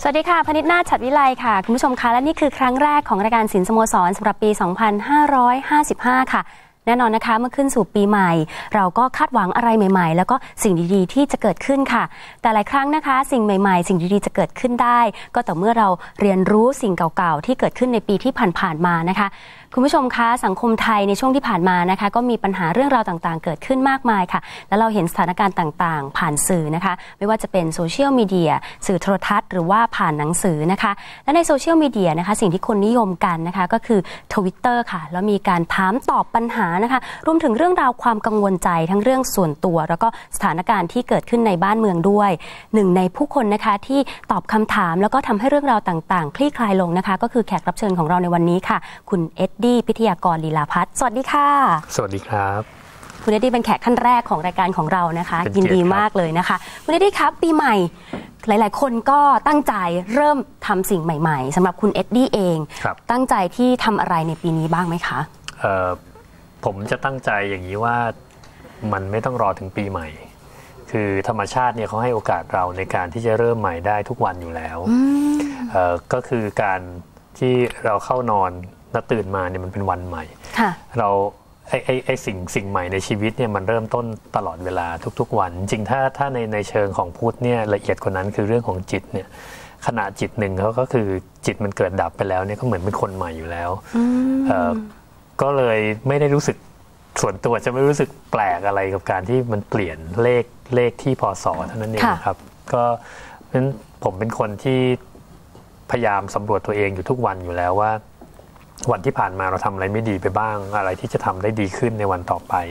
สวัสดีค่ะพนิษฐ์นาถ ฉัตรวิไลค่ะคุณผู้ชมคะและนี่คือครั้งแรกของรายการศิลป์สโมสรสำหรับปี 2555 ค่ะแน่นอนนะคะเมื่อขึ้นสู่ปีใหม่เราก็คาดหวังอะไรใหม่ๆแล้วก็สิ่งดีๆที่จะเกิดขึ้นค่ะแต่หลายครั้งนะคะสิ่งใหม่ๆสิ่งดีๆจะเกิดขึ้นได้ก็ต่อเมื่อเราเรียนรู้สิ่งเก่าๆที่เกิดขึ้นในปีที่ผ่านๆมานะคะคุณผู้ชมคะสังคมไทยในช่วงที่ผ่านมานะคะก็มีปัญหาเรื่องราวต่างๆเกิดขึ้นมากมายค่ะแล้วเราเห็นสถานการณ์ต่างๆผ่านสื่อนะคะไม่ว่าจะเป็นโซเชียลมีเดียสื่อโทรทัศน์หรือว่าผ่านหนังสือนะคะและในโซเชียลมีเดียนะคะสิ่งที่คนนิยมกันนะคะก็คือ Twitter ค่ะแล้วมีการถามตอบปัญหานะคะรวมถึงเรื่องราวความกังวลใจทั้งเรื่องส่วนตัวแล้วก็สถานการณ์ที่เกิดขึ้นในบ้านเมืองด้วยหนึ่งในผู้คนนะคะที่ตอบคำถามแล้วก็ทำให้เรื่องราวต่างๆคลี่คลายลงนะคะก็คือแขกรับเชิญของเราในวันนี้ค่ะคุณเอ็ดดี้พิทยากรลีลาภัทรสวัสดีค่ะสวัสดีครับคุณเอ็ดดี้เป็นแขกท่านแรกของรายการของเรานะคะยินดีมากเลยนะคะคุณเอ็ดดี้ครับปีใหม่หลายๆคนก็ตั้งใจเริ่มทำสิ่งใหม่ๆสำหรับคุณเอ็ดดี้เองตั้งใจที่ทำอะไรในปีนี้บ้างไหมคะผมจะตั้งใจอย่างนี้ว่ามันไม่ต้องรอถึงปีใหม่คือธรรมชาติเนี่ยเขาให้โอกาสเราในการที่จะเริ่มใหม่ได้ทุกวันอยู่แล้วก็คือการที่เราเข้านอนแล้วตื่นมาเนี่ยมันเป็นวันใหม่เราไอ้สิ่งใหม่ในชีวิตเนี่ยมันเริ่มต้นตลอดเวลาทุกๆวันจริงถ้าในเชิงของพุทธเนี่ยละเอียดกว่านั้นคือเรื่องของจิตเนี่ยขณะจิตหนึ่งเขาก็คือจิตมันเกิดดับไปแล้วเนี่ยก็เหมือนเป็นคนใหม่อยู่แล้วก็เลยไม่ได้รู้สึกส่วนตัวจะไม่รู้สึกแปลกอะไรกับการที่มันเปลี่ยนเลขที่พศเท่านั้นเองครับก็นั้นผมเป็นคนที่พยายามสำรวจตัวเองอยู่ทุกวันอยู่แล้วว่าวันที่ผ่านมาเราทำอะไรไม่ดีไปบ้างอะไรที่จะทำได้ดีขึ้นในวันต่อไป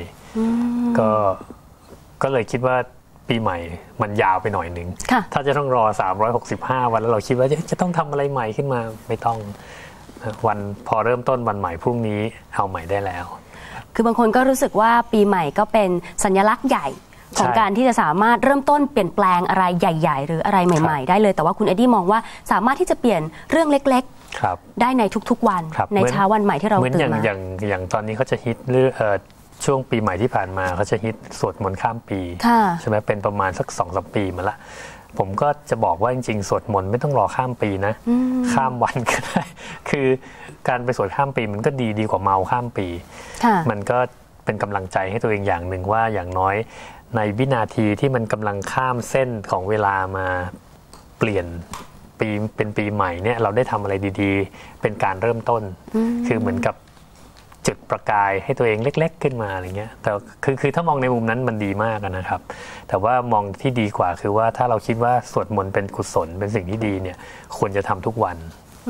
ก็เลยคิดว่าปีใหม่มันยาวไปหน่อยนึงถ้าจะต้องรอ365วันแล้วเราคิดว่าจะต้องทำอะไรใหม่ขึ้นมาไม่ต้องวันพอเริ่มต้นวันใหม่พรุ่งนี้เอาใหม่ได้แล้วคือบางคนก็รู้สึกว่าปีใหม่ก็เป็นสัญลักษณ์ใหญ่ของการที่จะสามารถเริ่มต้นเปลี่ยนแปลงอะไรใหญ่ๆหรืออะไรใหม่ๆได้เลยแต่ว่าคุณเอ็ดดี้มองว่าสามารถที่จะเปลี่ยนเรื่องเล็กๆได้ในทุกๆวันในเช้าวันใหม่ที่เราตื่นมาอย่างตอนนี้เขาจะฮิตช่วงปีใหม่ที่ผ่านมาเขาจะฮิตสวดมนต์ข้ามปีใช่ไหมเป็นประมาณสัก 2-3 ปีมาละผมก็จะบอกว่าจริงๆสวดมนต์ไม่ต้องรอข้ามปีนะข้ามวันก็ได้คือการไปสวดข้ามปีมันก็ดีกว่าเมาข้ามปีมันก็เป็นกำลังใจให้ตัวเองอย่างหนึ่งว่าอย่างน้อยในวินาทีที่มันกำลังข้ามเส้นของเวลามาเปลี่ยนปีเป็นปีใหม่เนี่ยเราได้ทำอะไรดีๆเป็นการเริ่มต้นคือเหมือนกับจุดประกายให้ตัวเองเล็กๆขึ้นมาอะไรเงี้ยแต่คือถ้ามองในมุมนั้นมันดีมากนะครับแต่ว่ามองที่ดีกว่าคือว่าถ้าเราคิดว่าสวดมนต์เป็นกุศลเป็นสิ่งที่ดีเนี่ยควรจะทำทุกวัน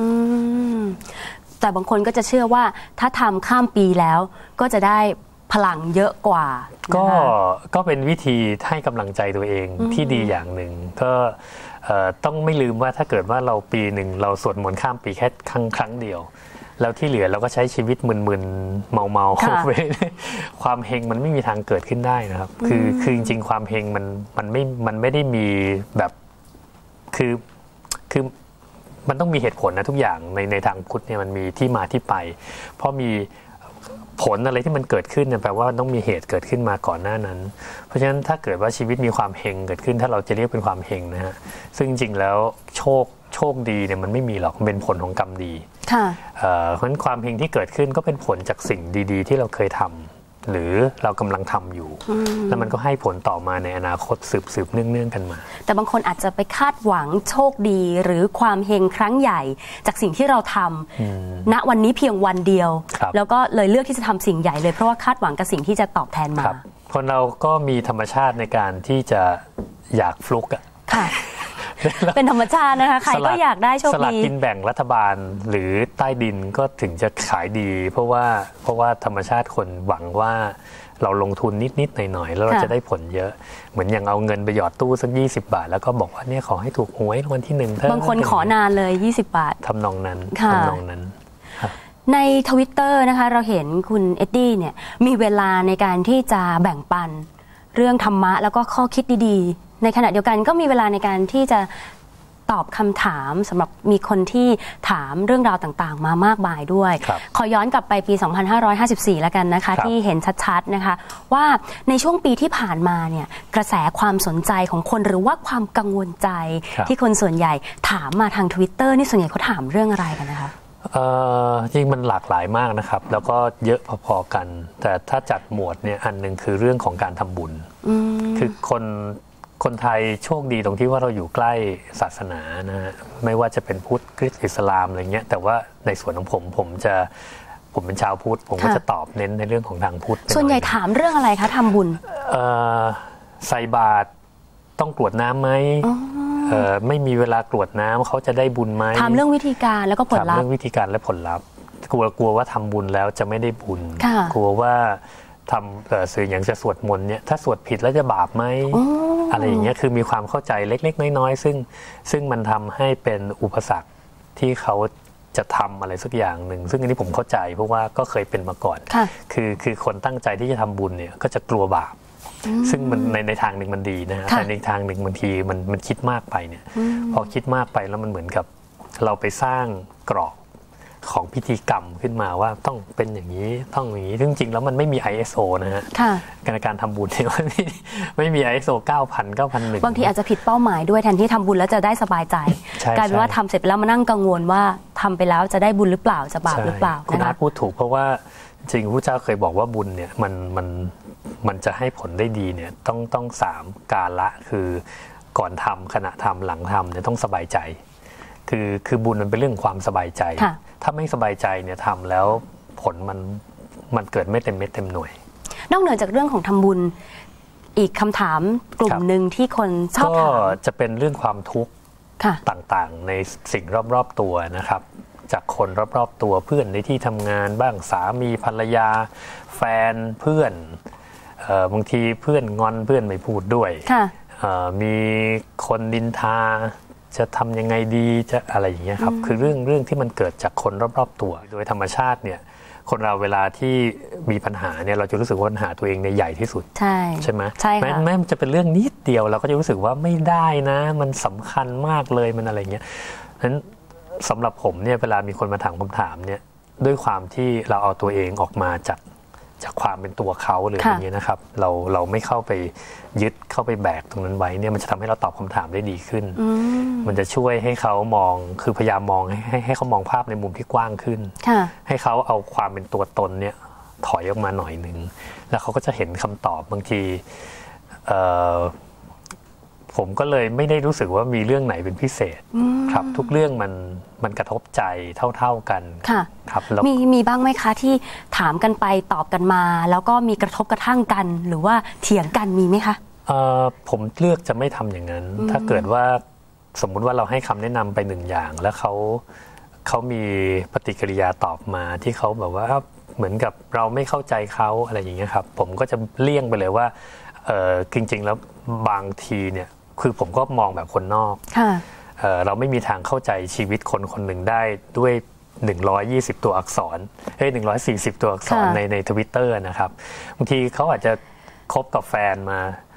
แต่บางคนก็จะเชื่อว่าถ้าทำข้ามปีแล้วก็จะได้พลังเยอะกว่าก็เป็นวิธีให้กำลังใจตัวเองที่ดีอย่างหนึ่งก็ต้องไม่ลืมว่าถ้าเกิดว่าเราปีหนึ่งเราสวดมนต์ข้ามปีแค่ครั้งเดียวแล้วที่เหลือเราก็ใช้ชีวิตมึนๆเมาๆไปความเฮงมันไม่มีทางเกิดขึ้นได้นะครับคือจริงๆความเฮงมันไม่ได้มีแบบคือมันต้องมีเหตุผลนะทุกอย่างในทางพุทธเนี่ยมันมีที่มาที่ไปเพราะมีผลอะไรที่มันเกิดขึ้นเนี่ยแปลว่าต้องมีเหตุเกิดขึ้นมาก่อนหน้านั้นเพราะฉะนั้นถ้าเกิดว่าชีวิตมีความเฮงเกิดขึ้นถ้าเราจะเรียกเป็นความเฮงนะฮะซึ่งจริงๆแล้วโชคดีเนี่ยมันไม่มีหรอกมันเป็นผลของกรรมดีเพราะฉะนั้นความเฮงที่เกิดขึ้นก็เป็นผลจากสิ่งดีๆที่เราเคยทำหรือเรากำลังทำอยู่แล้วมันก็ให้ผลต่อมาในอนาคตสืบเนื่องกันมาแต่บางคนอาจจะไปคาดหวังโชคดีหรือความเฮงครั้งใหญ่จากสิ่งที่เราทำณวันนี้เพียงวันเดียวแล้วก็เลยเลือกที่จะทำสิ่งใหญ่เลยเพราะว่าคาดหวังกับสิ่งที่จะตอบแทนมาคนเราก็มีธรรมชาติในการที่จะอยากฟลุกอะเป็นธรรมชาตินะคะใครก็อยากได้โชคดีสลากกินแบ่งรัฐบาลหรือใต้ดินก็ถึงจะขายดีเพราะว่าธรรมชาติคนหวังว่าเราลงทุนนิดๆหน่อยๆแล้วเราจะได้ผลเยอะเหมือนอย่างเอาเงินไปหยอดตู้สัก20 บาทแล้วก็บอกว่าเนี่ยขอให้ถูกหวยรางวัลที่1เถอะบางคนขอนานเลย20 บาททำนองนั้นใน Twitter นะคะเราเห็นคุณเอ็ดดี้เนี่ยมีเวลาในการที่จะแบ่งปันเรื่องธรรมะแล้วก็ข้อคิดดีๆในขณะเดียวกันก็มีเวลาในการที่จะตอบคำถามสำหรับมีคนที่ถามเรื่องราวต่างๆมามากมายด้วยขอย้อนกลับไปปี 2554 แล้วกันนะคะที่เห็นชัดๆนะคะว่าในช่วงปีที่ผ่านมาเนี่ยกระแสความสนใจของคนหรือว่าความกังวลใจที่คนส่วนใหญ่ถามมาทาง Twitter นี่ส่วนใหญ่เขาถามเรื่องอะไรกันนะคะจริงมันหลากหลายมากนะครับแล้วก็เยอะพอๆกันแต่ถ้าจัดหมวดเนี่ยอันหนึ่งคือเรื่องของการทำบุญคือคนไทยโชคดีตรงที่ว่าเราอยู่ใกล้ศาสนานะฮะไม่ว่าจะเป็นพุทธคริสต์อิสลามอะไรเงี้ยแต่ว่าในส่วนของผมเป็นชาวพุทธผมก็จะตอบเน้นในเรื่องของทางพุทธส่วนใหญ่ถามเรื่องอะไรคะทำบุญใส่บาตรต้องกรวดน้ำไหมไม่มีเวลากรวดน้ำเขาจะได้บุญไหมถามเรื่องวิธีการแล้วก็ผลลัพธ์ถามเรื่องวิธีการและผลลัพธ์กลัวว่าทำบุญแล้วจะไม่ได้บุญกลัวว่าทำสื่ออย่างจะสวดมนต์เนี่ยถ้าสวดผิดแล้วจะบาปไหมอะไรอย่างเงี้ยคือมีความเข้าใจเล็กๆน้อยๆซึ่งมันทำให้เป็นอุปสรรคที่เขาจะทำอะไรสักอย่างหนึ่งซึ่งอันนี้ผมเข้าใจเพราะว่าก็เคยเป็นมาก่อนคือคนตั้งใจที่จะทำบุญเนี่ยก็จะกลัวบาปซึ่งมันในทางหนึ่งมันดีนะฮะแต่ในทางหนึ่งบางทีมันคิดมากไปเนี่ยพอคิดมากไปแล้วมันเหมือนกับเราไปสร้างกรอบของพิธีกรรมขึ้นมาว่าต้องเป็นอย่างนี้ต้องอย่างนี้จริงๆแล้วมันไม่มี ISO นะฮะการทำบุญเนี่ยไม่มี ISO 9001บางทีอาจจะผิดเป้าหมายด้วยแทนที่ทำบุญแล้วจะได้สบายใจกลายเป็นว่าทำเสร็จแล้วมานั่งกังวลว่าทำไปแล้วจะได้บุญหรือเปล่าจะบาปหรือเปล่าคุณอาพูดถูกเพราะว่าจริงพระเจ้าเคยบอกว่าบุญเนี่ยมันจะให้ผลได้ดีเนี่ยต้อง3 กาละคือก่อนทำขณะทำหลังทำเนี่ยต้องสบายใจคือบุญมันเป็นเรื่องความสบายใจถ้าไม่สบายใจเนี่ยทำแล้วผลมันเกิดไม่เต็มเม็ดเต็มหน่วยนอกเหนือจากเรื่องของทำบุญอีกคำถามกลุ่มหนึ่งที่คนชอบถามก็จะเป็นเรื่องความทุกข์ต่างๆในสิ่งรอบๆตัวนะครับจากคนรอบๆตัวเพื่อนในที่ทำงานบ้างสามีภรรยาแฟนเพื่อนบางทีเพื่อนงอนเพื่อนไม่พูดด้วยมีคนนินทาจะทำยังไงดีจะอะไรอย่างเงี้ยครับคือเรื่องที่มันเกิดจากคนรอบๆตัวโดยธรรมชาติเนี่ยคนเราเวลาที่มีปัญหาเนี่ยเราจะรู้สึกว่าปัญหาตัวเองเนี่ยใหญ่ที่สุดใช่ไหมใช่ค่ะแม้มันจะเป็นเรื่องนิดเดียวเราก็จะรู้สึกว่าไม่ได้นะมันสำคัญมากเลยมันอะไรเงี้ยนั้นสำหรับผมเนี่ยเวลามีคนมาถามคำถามเนี่ยด้วยความที่เราเอาตัวเองออกมาจากความเป็นตัวเขาหรืออย่างเงี้ยนะครับเราไม่เข้าไปยึดเข้าไปแบกตรงนั้นไว้เนี่ยมันจะทำให้เราตอบคำถามได้ดีขึ้นมันจะช่วยให้เขามองคือพยายามมองให้เขามองภาพในมุมที่กว้างขึ้นให้เขาเอาความเป็นตัวตนเนี่ยถอยออกมาหน่อยนึงแล้วเขาก็จะเห็นคำตอบบางทีผมก็เลยไม่ได้รู้สึกว่ามีเรื่องไหนเป็นพิเศษครับทุกเรื่องมันกระทบใจเท่ากันครับมีบ้างไหมคะที่ถามกันไปตอบกันมาแล้วก็มีกระทบกระทั่งกันหรือว่าเถียงกันมีไหมคะผมเลือกจะไม่ทำอย่างนั้นถ้าเกิดว่าสมมุติว่าเราให้คำแนะนำไป1 อย่างแล้วเขามีปฏิกิริยาตอบมาที่เขาแบบว่าเหมือนกับเราไม่เข้าใจเขาอะไรอย่างเงี้ยครับผมก็จะเลี่ยงไปเลยว่าจริงๆแล้วบางทีเนี่ยคือผมก็มองแบบคนนอกเราไม่มีทางเข้าใจชีวิตคนหนึ่งได้ด้วย120 ตัวอักษร140 ตัวอักษรใน Twitter นะครับบางทีเขาอาจจะคบกับแฟนมา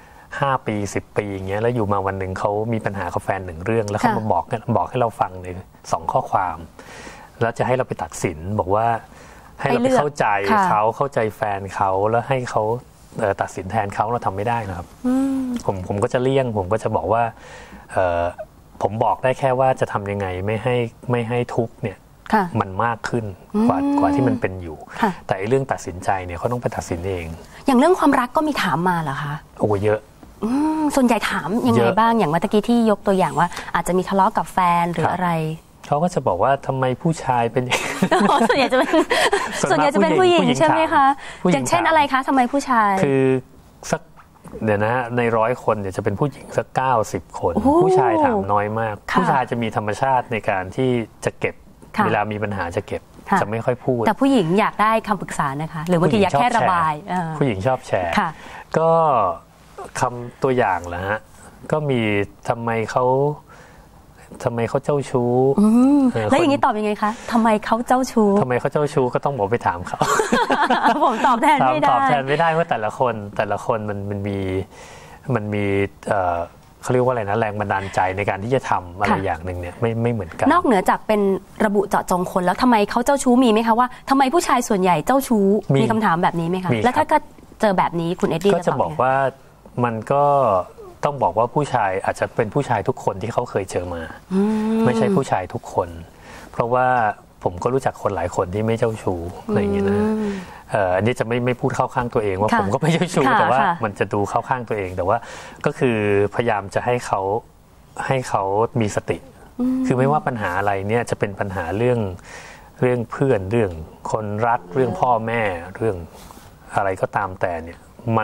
5 ปี10 ปีอย่างเงี้ยแล้วอยู่มาวันหนึ่งเขามีปัญหากับแฟน1 เรื่องแล้วเขามาบอกให้เราฟังใน2 ข้อความแล้วจะให้เราไปตัดสินบอกว่าให้เราไปเข้าใจเขาเข้าใจแฟนเขาแล้วให้เขาตัดสินแทนเขาเราทำไม่ได้นะครับผมก็จะเลี่ยงผมก็จะบอกว่าผมบอกได้แค่ว่าจะทำยังไงไม่ให้ทุกข์เนี่ยมันมากขึ้นกว่าที่มันเป็นอยู่แต่เรื่องตัดสินใจเนี่ยเขาต้องไปตัดสินเองอย่างเรื่องความรักก็มีถามมาเหรอคะโอ้เยอะส่วนใหญ่ถามยังไงบ้างอย่างเมื่อกี้ที่ยกตัวอย่างว่าอาจจะมีทะเลาะกับแฟนหรืออะไรเขาก็จะบอกว่าทำไมผู้ชายเป็นส่วนใหญ่จะเป็นผู้หญิงใช่ไหมคะอย่างเช่นอะไรคะทำไมผู้ชายคือสักเดี๋ยวนะใน100 คนเนี่ยจะเป็นผู้หญิงสัก90 คนผู้ชายถามน้อยมากผู้ชายจะมีธรรมชาติในการที่จะเก็บเวลามีปัญหาจะเก็บจะไม่ค่อยพูดแต่ผู้หญิงอยากได้คำปรึกษานะคะหรือบางทีอยากแค่ระบายผู้หญิงชอบแชร์ก็คำตัวอย่างละฮะก็มีทำไมเขาเจ้าชู้แล้วอย่างนี้ตอบยังไงคะทำไมเขาเจ้าชู้ก็ต้องบอกไปถามเขาผมตอบแทนไม่ได้เพราะแต่ละคนมันมีเขาเรียกว่าอะไรนะแรงบันดาลใจในการที่จะทำอะไรอย่างหนึ่งเนี่ยไม่เหมือนกันนอกเหนือจากเป็นระบุเจาะจงคนแล้วทำไมเขาเจ้าชู้มีไหมคะว่าทำไมผู้ชายส่วนใหญ่เจ้าชู้มีคำถามแบบนี้ไหมคะแล้วถ้าก็เจอแบบนี้คุณเอ็ดดี้ก็จะบอกว่ามันก็ต้องบอกว่าผู้ชายอาจจะเป็นผู้ชายทุกคนที่เขาเคยเจอมาไม่ใช่ผู้ชายทุกคนเพราะว่าผมก็รู้จักคนหลายคนที่ไม่เจ้าชู้อะไรอย่างเงี้ยนะอันนี้จะไม่พูดเข้าข้างตัวเองว่าผมก็ไม่เจ้าชู้แต่ว่ามันจะดูเข้าข้างตัวเองแต่ว่าก็คือพยายามจะให้เขามีสติคือไม่ว่าปัญหาอะไรเนี่ยจะเป็นปัญหาเรื่องเพื่อนเรื่องคนรักเรื่องพ่อแม่เรื่องอะไรก็ตามแต่เนี่ย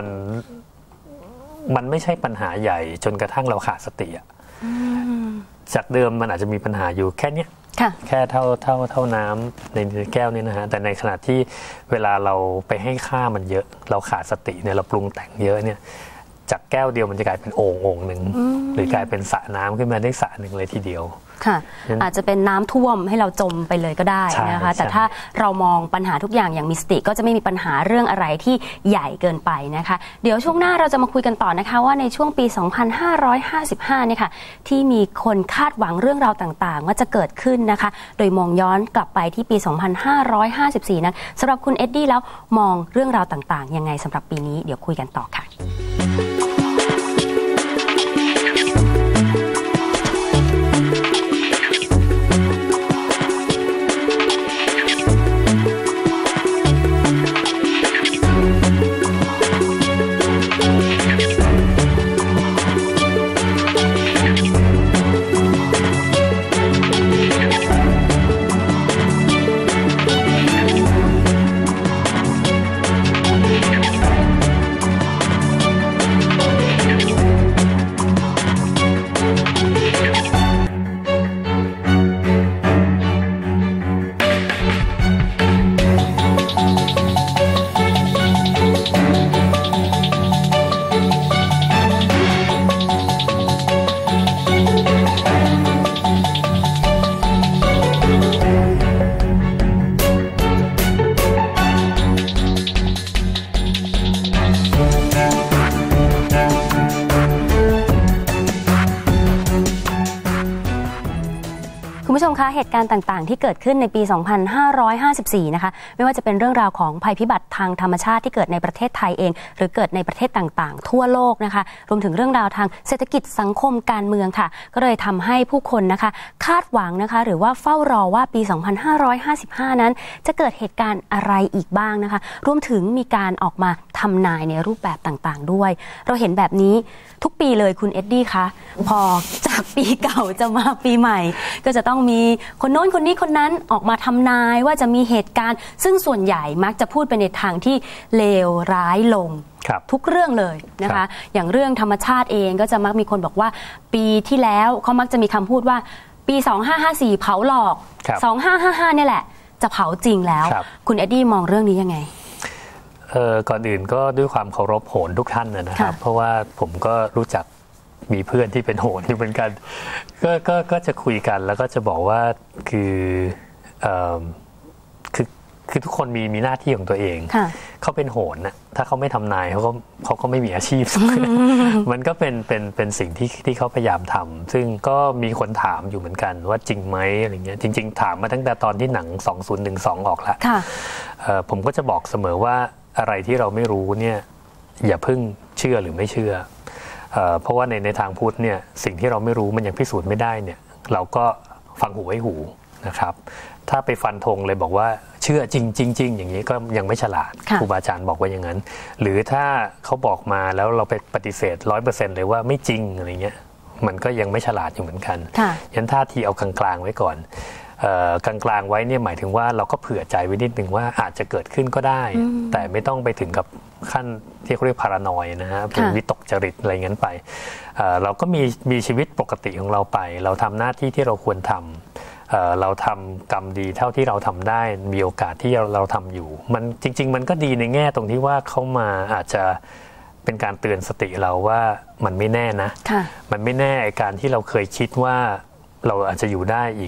มันไม่ใช่ปัญหาใหญ่จนกระทั่งเราขาดสติอ่ะจากเดิมมันอาจจะมีปัญหาอยู่แค่เนี้ยแค่เท่าน้ำในแก้วนี่นะฮะแต่ในขณะที่เวลาเราไปให้ค่ามันเยอะเราขาดสติเนี่ยเราปรุงแต่งเยอะเนี่ยจากแก้วเดียวมันจะกลายเป็นโอ่งหนึ่งหรือกลายเป็นสระน้ำขึ้นมาได้สระหนึ่งเลยทีเดียวค่ะอาจจะเป็นน้ำท่วมให้เราจมไปเลยก็ได้นะคะแต่ถ้าเรามองปัญหาทุกอย่างอย่างมีสติก็จะไม่มีปัญหาเรื่องอะไรที่ใหญ่เกินไปนะคะเดี๋ยวช่วงหน้าเราจะมาคุยกันต่อนะคะว่าในช่วงปี 2555 เนี่ยค่ะที่มีคนคาดหวังเรื่องราวต่างๆว่าจะเกิดขึ้นนะคะโดยมองย้อนกลับไปที่ปี 2554 นั้นสำหรับคุณเอ็ดดี้แล้วมองเรื่องราวต่างๆยังไงสำหรับปีนี้เดี๋ยวคุยกันต่อค่ะคุณผู้ชมคะเหตุการณ์ต่างๆที่เกิดขึ้นในปี 2554 นะคะไม่ว่าจะเป็นเรื่องราวของภัยพิบัติทางธรรมชาติที่เกิดในประเทศไทยเองหรือเกิดในประเทศต่างๆทั่วโลกนะคะรวมถึงเรื่องราวทางเศรษฐกิจสังคมการเมืองค่ะก็เลยทำให้ผู้คนนะคะคาดหวังนะคะหรือว่าเฝ้ารอว่าปี 2555 นั้นจะเกิดเหตุการณ์อะไรอีกบ้างนะคะรวมถึงมีการออกมาทำนายในรูปแบบต่างๆด้วยเราเห็นแบบนี้ทุกปีเลยคุณเอ็ดดี้คะพอจากปีเก่าจะมาปีใหม่ก็จะต้องมีคนโน้นคนนี้คนนั้นออกมาทำนายว่าจะมีเหตุการณ์ซึ่งส่วนใหญ่มักจะพูดไปในทางที่เลวร้ายลงทุกเรื่องเลยนะคะอย่างเรื่องธรรมชาติเองก็จะมักมีคนบอกว่าปีที่แล้วเขามักจะมีคำพูดว่าปี 2554 เผาหลอก 2555 เนี่ยแหละจะเผาจริงแล้วคุณเอ็ดดี้มองเรื่องนี้ยังไงก่อนอื่นก็ด้วยความเคารพโหรทุกท่านนะครับเพราะว่าผมก็รู้จักมีเพื่อนที่เป็นโหรอยู่เหมือนกันก็จะคุยกันแล้วก็จะบอกว่าคือทุกคนมีหน้าที่ของตัวเองเขาเป็นโหรนะถ้าเขาไม่ทำนายเขาก็ไม่มีอาชีพ มันก็เป็นสิ่งที่เขาพยายามทำซึ่งก็มีคนถามอยู่เหมือนกันว่าจริงไหมอะไรเงี้ยจริงๆถามมาตั้งแต่ตอนที่หนัง2012ออกแล้วผมก็จะบอกเสมอว่าอะไรที่เราไม่รู้เนี่ยอย่าเพิ่งเชื่อหรือไม่เชื่อเพราะว่าในทางพุทธเนี่ยสิ่งที่เราไม่รู้มันยังพิสูจน์ไม่ได้เนี่ยเราก็ฟังหูไว้หูนะครับถ้าไปฟันธงเลยบอกว่าเชื่อจริงอย่างนี้ก็ยังไม่ฉลาดครูบาอาจารย์บอกว่าอย่างนั้นหรือถ้าเขาบอกมาแล้วเราไปปฏิเสธ 100% เลยว่าไม่จริงอะไรเงี้ยมันก็ยังไม่ฉลาดอยู่เหมือนกันยันท่าทีเอากลางๆไว้ก่อนกลางๆไว้เนี่ยหมายถึงว่าเราก็เผื่อใจไว้นิดนึงว่าอาจจะเกิดขึ้นก็ได้แต่ไม่ต้องไปถึงกับขั้นที่เขาเรียกพารานอยนะฮะเป็นวิตกจริตอะไรงั้นไปเราก็มีชีวิตปกติของเราไปเราทำหน้าที่ที่เราควรทำเราทำกรรมดีเท่าที่เราทำได้มีโอกาสที่เราทำอยู่มันจริงๆมันก็ดีในแง่ตรงที่ว่าเขามาอาจจะเป็นการเตือนสติเราว่ามันไม่แน่นะมันไม่แน่การที่เราเคยคิดว่าเราอาจจะอยู่ได้อีก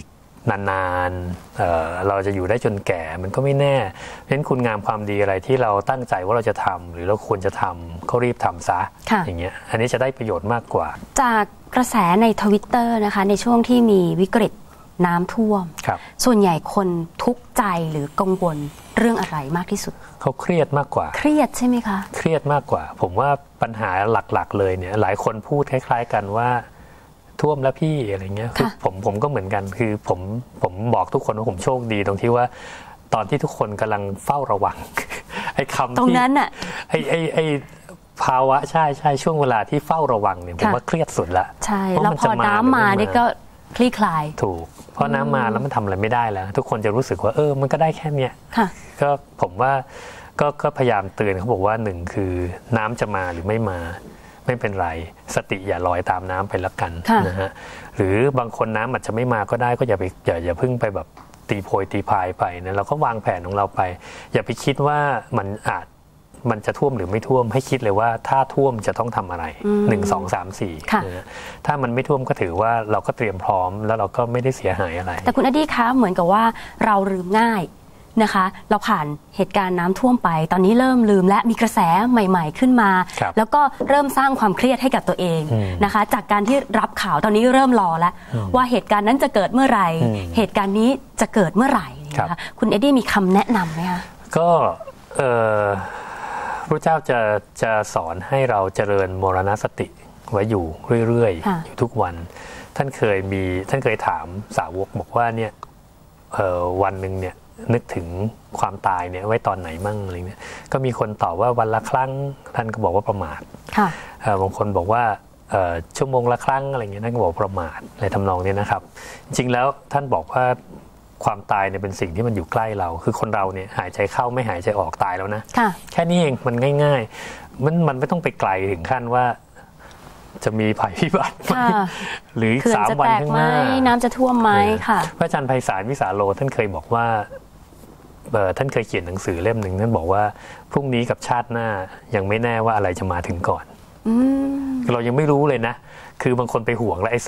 นานๆเราจะอยู่ได้จนแก่มันก็ไม่แน่เพราะฉะนั้นคุณงามความดีอะไรที่เราตั้งใจว่าเราจะทำหรือเราควรจะทำก็รีบทำซะอย่างเงี้ยอันนี้จะได้ประโยชน์มากกว่าจากกระแสใน Twitter นะคะในช่วงที่มีวิกฤตน้ำท่วมส่วนใหญ่คนทุกข์ใจหรือกังวลเรื่องอะไรมากที่สุดเขาเครียดมากกว่าเครียดใช่ไหมคะเครียดมากกว่าผมว่าปัญหาหลักๆเลยเนี่ยหลายคนพูดคล้ายๆกันว่าท่วมแล้วพี่อะไรเงี้ยคือผมก็เหมือนกันคือผมบอกทุกคนว่าผมโชคดีตรงที่ว่าตอนที่ทุกคนกำลังเฝ้าระวังไอ้คำตรงนั้นอ่ะไอ้ภาวะใช่ช่วงเวลาที่เฝ้าระวังเนี่ยผมว่าเครียดสุดละใช่แล้วพอน้ำมานี่ก็คลี่คลายถูกเพราะน้ำมาแล้วมันทำอะไรไม่ได้แล้วทุกคนจะรู้สึกว่ามันก็ได้แค่เนี้ยก็ผมว่าก็พยายามเตือนเขาบอกว่าหนึ่งคือน้ำจะมาหรือไม่มาไม่เป็นไรสติอย่าลอยตามน้ำไปละกันนะฮะหรือบางคนน้ำอาจจะไม่มาก็ได้ก็อย่าพึ่งไปแบบตีโพยตีพายไปนะเราก็วางแผนของเราไปอย่าไปคิดว่ามันจะท่วมหรือไม่ท่วมให้คิดเลยว่าถ้าท่วมจะต้องทำอะไร1 2 3 4นะถ้ามันไม่ท่วมก็ถือว่าเราก็เตรียมพร้อมแล้วเราก็ไม่ได้เสียหายอะไรแต่คุณอดีคะเหมือนกับว่าเราลืมง่ายนะคะเราผ่านเหตุการณ์น้ำท่วมไปตอนนี้เริ่มลืมและมีกระแสใหม่ๆขึ้นมาแล้วก็เริ่มสร้างความเครียดให้กับตัวเองนะคะจากการที่รับข่าวตอนนี้เริ่มรอแล้วว่าเหตุการณ์นั้นจะเกิดเมื่อไหร่เหตุการณ์นี้จะเกิดเมื่อไหร่นะคะคุณเอ็ดดี้มีคำแนะนำไหมคะก็พระเจ้าจะสอนให้เราเจริญมรณสติไว้อยู่เรื่อยๆอยู่ทุกวันท่านเคยถามสาวกบอกว่าเนี่ยวันหนึ่งเนี่ยนึกถึงความตายเนี่ยไว้ตอนไหนมั่งอะไรเงี้ยก็มีคนตอบว่าวันละครั้งท่านก็บอกว่าประมาทบางคนบอกว่าชั่วโมงละครั้งอะไรเงี้ยท่านก็บอกประมาทในทำนองนี้นะครับจริงแล้วท่านบอกว่าความตายเนี่ยเป็นสิ่งที่มันอยู่ใกล้เราคือคนเราเนี่ยหายใจเข้าไม่หายใจออกตายแล้วนะแค่นี้เองมันง่ายๆมันไม่ต้องไปไกลถึงขั้นว่าจะมีภัยพิบัติหรือ3 วันข้างหน้าน้ำจะท่วมไหมค่ะพระอาจารย์ไพศาลวิสาโลท่านเคยบอกว่าท่านเคยเขียนหนังสือเล่มหนึ่งท่านบอกว่าพรุ่งนี้กับชาติหน้ายังไม่แน่ว่าอะไรจะมาถึงก่อนเรายังไม่รู้เลยนะคือบางคนไปห่วงแล้วไอ้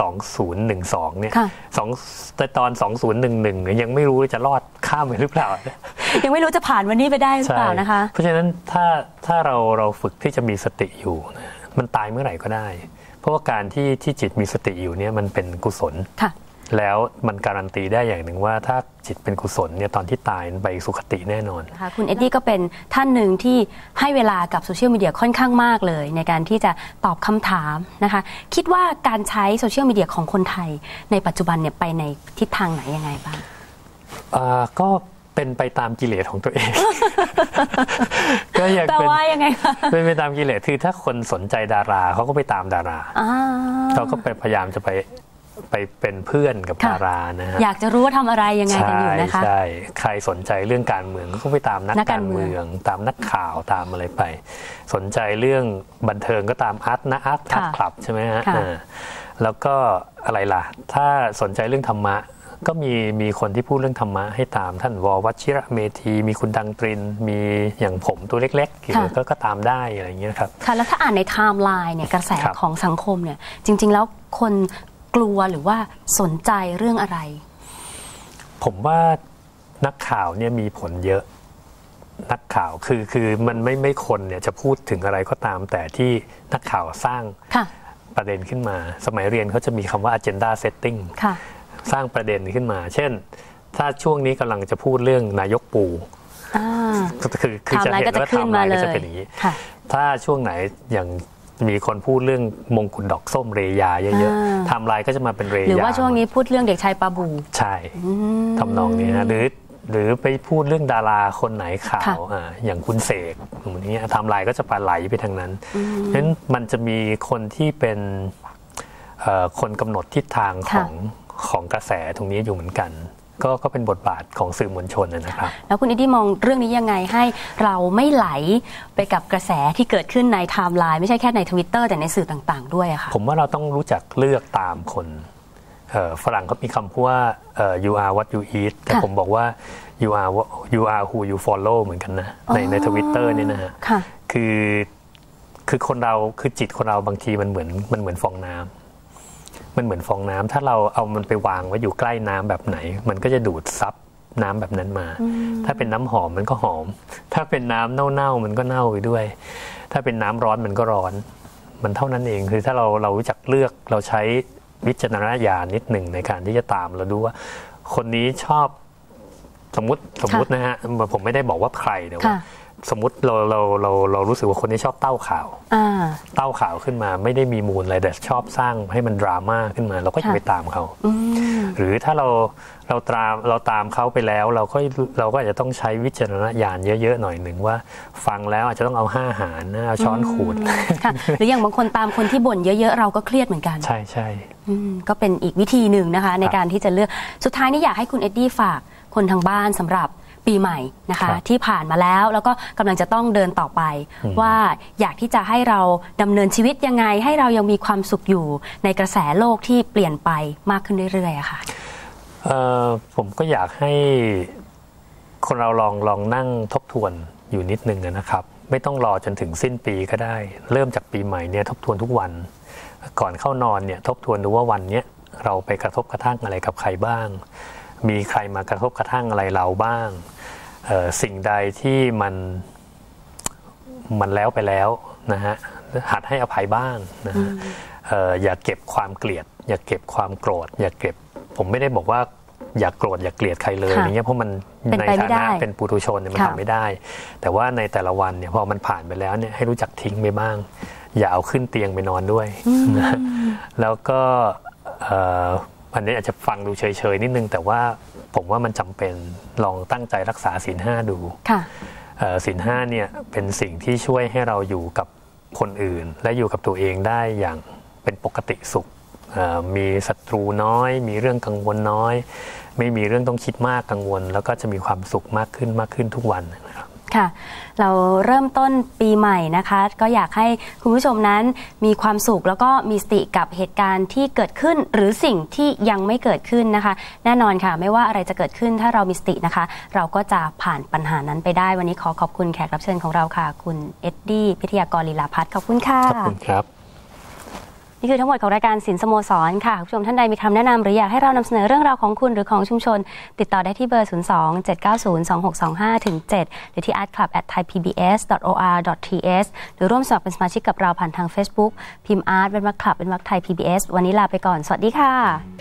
2012เนี่ยแต่ตอน2011ยังไม่รู้จะรอดข้ามไปหรือเปล่ายังไม่รู้จะผ่านวันนี้ไปได้หรือเปล่านะคะเพราะฉะนั้นถ้าเราฝึกที่จะมีสติอยู่มันตายเมื่อไหร่ก็ได้เพราะว่าการที่จิตมีสติอยู่เนี่ยมันเป็นกุศลแล้วมันการันตีได้อย่างหนึ่งว่าถ้าจิตเป็นกุศลเนี่ยตอนที่ตายไปสุคติแน่นอนนะคะคุณเอ็ดดี้ก็เป็นท่านหนึ่งที่ให้เวลากับโซเชียลมีเดียค่อนข้างมากเลยในการที่จะตอบคำถามนะคะคิดว่าการใช้โซเชียลมีเดียของคนไทยในปัจจุบันเนี่ยไปในทิศทางไหนยังไงบ้างก็เป็นไปตามกิเลสของตัวเองก็ยังเป็นว่ายังไงคะเป็นไปตามกิเลสคือถ้าคนสนใจดาราเขาก็ไปตามดาราเขาก็พยายามจะไปเป็นเพื่อนกับดารานะฮะอยากจะรู้ว่าทำอะไรยังไงกันอยู่นะคะใช่ใครสนใจเรื่องการเมืองก็ไปตามนักการเมืองตามนักข่าวตามอะไรไปสนใจเรื่องบันเทิงก็ตามอาร์ตคลับใช่ไหมฮะแล้วก็อะไรล่ะถ้าสนใจเรื่องธรรมะก็มีคนที่พูดเรื่องธรรมะให้ตามท่านว.วชิระเมธีมีคุณดังตรินมีอย่างผมตัวเล็กๆก็ตามได้อะไรอย่างเงี้ยครับค่ะแล้วถ้าอ่านในไทม์ไลน์เนี่ยกระแสของสังคมเนี่ยจริงๆแล้วคนกลัวหรือว่าสนใจเรื่องอะไรผมว่านักข่าวเนี่ยมีผลเยอะนักข่าวคือมันไม่คนเนี่ยจะพูดถึงอะไรก็ตามแต่ที่นักข่าวสร้างประเด็นขึ้นมาสมัยเรียนเขาจะมีคำว่า agenda setting สร้างประเด็นขึ้นมาเช่นถ้าช่วงนี้กำลังจะพูดเรื่องนายกปู่คือจะเห็นว่าไทม์ไลน์ก็จะเป็นอย่างนี้ถ้าช่วงไหนอย่างมีคนพูดเรื่องมงกุฎดอกส้มเรยาเยอะๆไทม์ไลน์ก็จะมาเป็นเรยาหรือว่าช่วงนี้พูดเรื่องเด็กชายปาบูใช่ทำนองนี้นะหรือไปพูดเรื่องดาราคนไหนข่าวอย่างคุณเสกอย่างเงี้ยไทม์ไลน์ก็จะปลาไหลไปทางนั้นเพราะฉะนั้นมันจะมีคนที่เป็นคนกำหนดทิศทางของกระแสตรงนี้อยู่เหมือนกันก็เป็นบทบาทของสื่อมวลชนนะครับแล้วคุณอิดดี้มองเรื่องนี้ยังไงให้เราไม่ไหลไปกับกระแสที่เกิดขึ้นในไทม์ไลน์ไม่ใช่แค่ใน Twitter แต่ในสื่อต่างๆด้วยค่ะผมว่าเราต้องรู้จักเลือกตามคนฝรั่งเขามีคำพูดว่าyou are what you eat แต่ผมบอกว่า you are who you follow เหมือนกันนะใน Twitter เนี่ยนะฮะคือคนเราคือจิตคนเราบางทีมันเหมือนฟองน้ำมันเหมือนฟองน้ำถ้าเราเอามันไปวางไว้อยู่ใกล้น้ำแบบไหนมันก็จะดูดซับน้ำแบบนั้นมาถ้าเป็นน้ำหอมมันก็หอมถ้าเป็นน้ำเน่าๆมันก็เน่าไปด้วยถ้าเป็นน้ำร้อนมันก็ร้อนมันเท่านั้นเองคือถ้าเรารู้จักเลือกเราใช้วิจารณญาณนิดหนึ่งในการที่จะตามเราดูว่าคนนี้ชอบสมมตินะฮะผมไม่ได้บอกว่าใครแต่ว่าสมมติเรารู้สึกว่าคนนี้ชอบเต้าข่าวขึ้นมาไม่ได้มีมูลอะไรแต่ชอบสร้างให้มันดราม่าขึ้นมาเราก็จะไปตามเขาหรือถ้าเราตามเขาไปแล้วเราก็อาจจะต้องใช้วิจารณญาณเยอะๆหน่อยหนึ่งว่าฟังแล้วอาจจะต้องเอา5 หารเอาช้อนขูดค่ะหรืออย่างบางคนตามคนที่บ่นเยอะๆเราก็เครียดเหมือนกันใช่ก็เป็นอีกวิธีหนึ่งนะคะในการที่จะเลือกสุดท้ายนี่อยากให้คุณเอ็ดดี้ฝากคนทางบ้านสำหรับปีใหม่นะคะที่ผ่านมาแล้วก็กำลังจะต้องเดินต่อไปว่าอยากที่จะให้เราดำเนินชีวิตยังไงให้เรายังมีความสุขอยู่ในกระแสโลกที่เปลี่ยนไปมากขึ้นเรื่อยๆค่ะผมก็อยากให้คนเราลองนั่งทบทวนอยู่นิดนึงนะครับไม่ต้องรอจนถึงสิ้นปีก็ได้เริ่มจากปีใหม่เนี่ยทบทวนทุกวันก่อนเข้านอนเนี่ยทบทวนดูว่าวันนี้เราไปกระทบกระทั่งอะไรกับใครบ้างมีใครมากระทบกระทั่งอะไรเราบ้างสิ่งใดที่มันแล้วไปแล้วนะฮะหัดให้อภัยบ้างนะฮะอย่าเก็บความเกลียดอย่าเก็บความโกรธอย่าเก็บผมไม่ได้บอกว่าอย่าโกรธอย่าเกลียดใครเลยอย่างเงี้ยเพราะมันในฐานะเป็นปุถุชนเนี่ยมันทำไม่ได้แต่ว่าในแต่ละวันเนี่ยพอมันผ่านไปแล้วเนี่ยให้รู้จักทิ้งไปบ้างอย่าเอาขึ้นเตียงไปนอนด้วยนะแล้วก็อันนี้อาจจะฟังดูเฉยๆนิดนึงแต่ว่าผมว่ามันจำเป็นลองตั้งใจรักษาศีล 5ดูศีล 5เนี่ยเป็นสิ่งที่ช่วยให้เราอยู่กับคนอื่นและอยู่กับตัวเองได้อย่างเป็นปกติสุขมีศัตรูน้อยมีเรื่องกังวลน้อยไม่มีเรื่องต้องคิดมากกังวลแล้วก็จะมีความสุขมากขึ้นทุกวันนะครับค่ะเราเริ่มต้นปีใหม่นะคะก็อยากให้คุณผู้ชมนั้นมีความสุขแล้วก็มีสติกับเหตุการณ์ที่เกิดขึ้นหรือสิ่งที่ยังไม่เกิดขึ้นนะคะแน่นอนค่ะไม่ว่าอะไรจะเกิดขึ้นถ้าเรามีสตินะคะเราก็จะผ่านปัญหานั้นไปได้วันนี้ขอบคุณแขกรับเชิญของเราค่ะคุณเอ็ดดี้พิทยากรลีลาภัทรขอบคุณค่ะขอบคุณครับนี่คือทั้งหมดของรายการศิลป์สโมสรค่ะคุณผู้ชมท่านใดมีคำแนะนำหรืออยากให้เรานำเสนอเรื่องราวของคุณหรือของชุมชนติดต่อได้ที่เบอร์ 02-790-2625-7 หรือที่ art@thaipbs.or.th หรือร่วมสมัครเป็นสมาชิกกับเราผ่านทาง Facebook พิมพ์ art เป็นวรรค club เป็นวรรคไทย PBS วันนี้ลาไปก่อนสวัสดีค่ะ